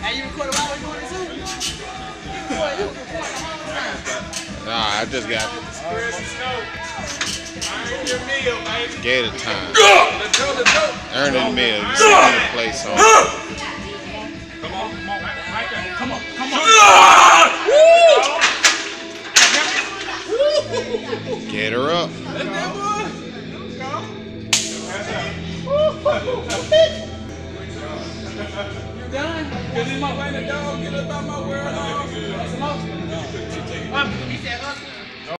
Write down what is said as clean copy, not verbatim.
you recorded while we're doing it too? Nah, I just got Gator time. Earning meal. You see me play song. Come on. Get her up. You done? Get in my way to go. Get up out my world. He said,